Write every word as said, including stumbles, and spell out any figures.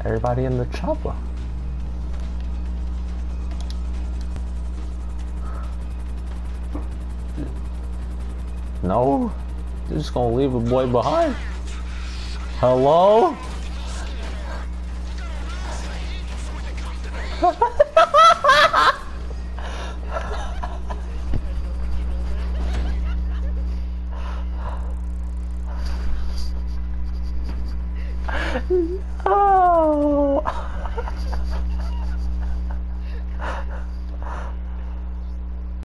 Everybody in the chopper. No? You're just gonna leave a boy behind? Hello? Oh.